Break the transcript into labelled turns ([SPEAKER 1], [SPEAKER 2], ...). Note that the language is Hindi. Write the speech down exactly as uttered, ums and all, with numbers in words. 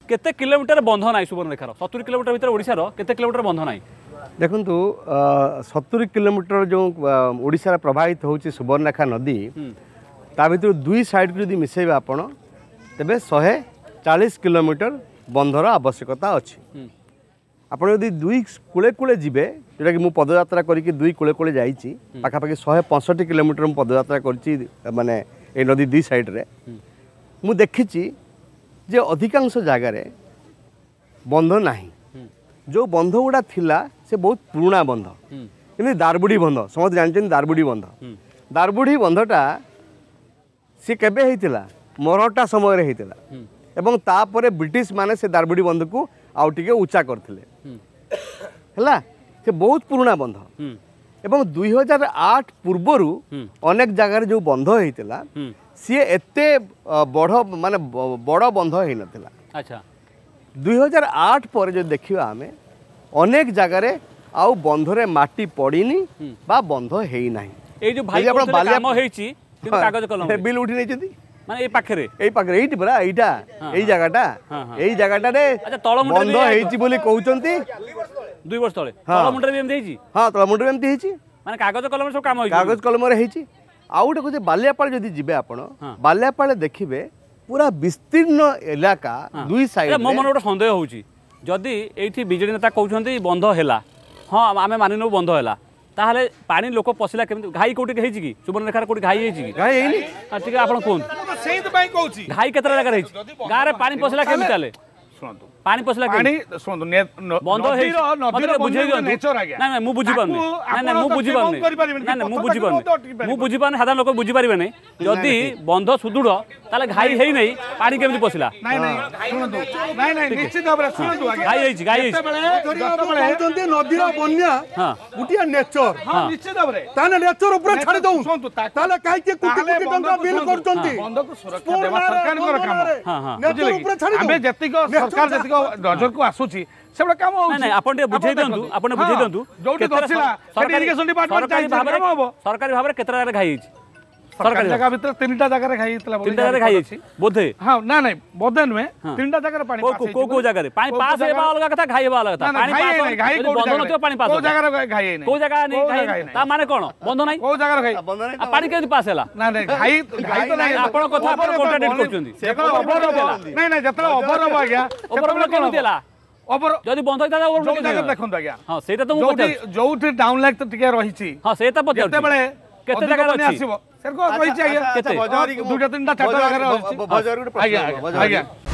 [SPEAKER 1] केते किलोमीटर बंध नाई सुवर्णरेखार सत्तरी किलोमीटर भीतर ओडिशार केते किलोमीटर बंध नाई
[SPEAKER 2] देखंतु सत्तरी किलोमीटर जो ओडिशा प्रभावित होची सुवर्णरेखा नदी ता भीतर दुई साइड को यदि मिसेबे आपण तेबे एक सौ चालीस किलोमीटर बंधर आवश्यकता अच्छी आपण यदि दुई कूले कूले जीवे जोटा कि मु पदयात्रा करके दुई कूले कूले जाइछि पाखापाखि एक सौ पैंसठ किलोमीटर मु पदयात्रा करछि माने ए नदी दुई साइड रे मु देखिछि जे अधिकांश जगार बंध नाही जो बंध गुड़ा थिला से बहुत पुराना बंध कि दारबुड़ी बंध समस्त जानते दारबुड़ी बंध दारबुड़ी बंधटा सी केबे हेतिला मराठा समय रे हेतिला एवं तापरे ब्रिटिश माने से दारबुड़ी बंध को आउ टिके उच्चा करथिले हला से बहुत पुराना बंध एवं दुई हजार आठ पूर्वरु अनेक जगार जो बंध हेतिला सी एते बड़ माने बड़ बंध हे नथिला
[SPEAKER 1] अच्छा
[SPEAKER 2] दुई हजार आठ पर जो देखिबा आमे अनेक जगार आउ बंधरे माटी पड़ीनी बा बंध हेई नाही
[SPEAKER 1] ए जो भाई आपण काम हेची किन कागज कलम
[SPEAKER 2] बिल उठी नै छथि
[SPEAKER 1] माने ए पाखरे
[SPEAKER 2] ए पाखरे एइटी बरा एइटा एई जगाटा एई जगाटा रे
[SPEAKER 1] अच्छा तळमुंड
[SPEAKER 2] बंध हेची बोली कहउचंती
[SPEAKER 1] दुई वर्ष तळे तळमुंड रे एम हेची
[SPEAKER 2] हां तळमुंड रे एम हेची
[SPEAKER 1] माने कागज कलम सब काम हेची
[SPEAKER 2] कागज कलम रे हेची आउ गोटे कहते बालियापाड़ जदि जीवे आपण बालियापाड़ देखिबे पूरा विस्तीर्ण इलाका दुई साइड
[SPEAKER 1] मो मन गोटे सन्देह होची जदि एठी बिजेडी नेता कहउछंती बंध हेला हां आमे मानि न बंध हेला ताहले पानी लोक पसिला केमति घाई कोठी हेची की सुवर्णरेखार कोठी घाई हेची की
[SPEAKER 2] घाई हेनी
[SPEAKER 1] हां ठीक आपण कोन
[SPEAKER 3] सेहित बाई कहउची
[SPEAKER 1] घाई केतरा जगह हेची गारे पानी पसिला केमति चाले
[SPEAKER 3] सुनतु
[SPEAKER 1] पानी पसिला
[SPEAKER 3] पानी सुनतु
[SPEAKER 1] बंध हेची नदीर बुझे
[SPEAKER 3] नेचर आगे
[SPEAKER 1] ना ना मु बुझी पारनी ना ना मु बुझी पारनी ना ना मु बुझी पारनी मु बुझी पारनी साधारण लोक बुझी पारिबे नै जदि बंध सुदृढ़ ताले घाई हेई नै पानी केमति पसिला
[SPEAKER 3] नाही नाही सुनतु नाही नाही निश्चित भाबरे सुनतु आगे
[SPEAKER 1] घाई हेची घाई हेची
[SPEAKER 4] कहउचंती नदीर बन्या गुटिया नेचर
[SPEAKER 3] हां निश्चित भाबरे
[SPEAKER 4] ताने नेचर ऊपर छाडी दउ
[SPEAKER 3] सुनतु
[SPEAKER 4] ताले काई के कोटी कोटी टंका बिल करचंती
[SPEAKER 3] बंध को सुरक्षा देवा सरकार कर काम
[SPEAKER 1] हां हां
[SPEAKER 4] नेचर ऊपर छाडी
[SPEAKER 3] आमे जतिको सरकार जतिको नजर को आसुची सेबडा काम हो
[SPEAKER 1] नै नै आपण टे बुझाई दियंतु आपण बुझाई दियंतु
[SPEAKER 3] जोटी दसिला सेठी इरिगेशन डिपार्टमेंट
[SPEAKER 1] सरकारी भाबरे काम हो सरकारी भाबरे केतरा रे घाई हेची
[SPEAKER 3] सरकारी जगह भीतर तीनटा जगह रे खाई तला
[SPEAKER 1] तीनटा जगह खाई अछि बोधे
[SPEAKER 3] हां ना नहीं बोधे नुए तीनटा जगह रे पानी पास
[SPEAKER 1] को को को जगह रे पानी पास हेबा अलग कथा खाई हेबा अलग कथा पानी पास
[SPEAKER 3] घाई को
[SPEAKER 1] बंध नथियो पानी पास
[SPEAKER 3] को जगह रे घाई नहीं
[SPEAKER 1] को जगह नहीं घाई ता माने कोन बंध नाही
[SPEAKER 3] को जगह रे घाई
[SPEAKER 2] बंध नाही
[SPEAKER 1] पानी केति पास हेला
[SPEAKER 3] ना नहीं घाई घाई तो नहीं
[SPEAKER 1] आपण कथा आपण कॉन्ट्राडिक्ट करछुंदी
[SPEAKER 3] नहीं नहीं जतरा ओवर हो गया
[SPEAKER 1] ओवर केनु देला
[SPEAKER 3] ओवर
[SPEAKER 1] जदी बंध होइता ओवर
[SPEAKER 3] जो जगह देखंत गया
[SPEAKER 1] हां सेटा तो मु
[SPEAKER 3] जोटी जोटी डाउन लाइक तो टिके रहिछि
[SPEAKER 1] हां सेटा पचार
[SPEAKER 3] केते बेले केते जगह आसीबो सर को रहिछि आगे
[SPEAKER 2] केते
[SPEAKER 3] दुटा तीनटा चारटा जगह रहिछि
[SPEAKER 2] बजार
[SPEAKER 3] आगे आगे